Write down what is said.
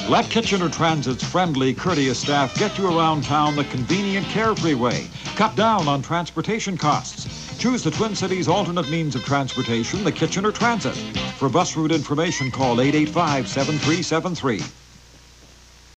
Let Kitchener Transit's friendly, courteous staff get you around town the convenient, carefree way. Cut down on transportation costs. Choose the Twin Cities' alternate means of transportation, the Kitchener Transit. For bus route information, call 885-7373.